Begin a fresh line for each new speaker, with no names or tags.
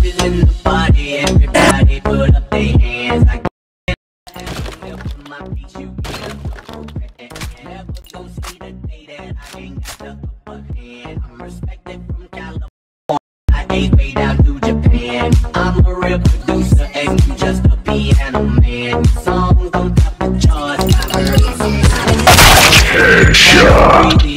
bitches in the party, everybody put up their hands. I get my beach, you get a never gon' see the day that I ain't got the upper hand. I'm respected from California. I ain't way down to Japan. I'm a real producer and you just a piano man. Songs on top the charts. I heard some headshot.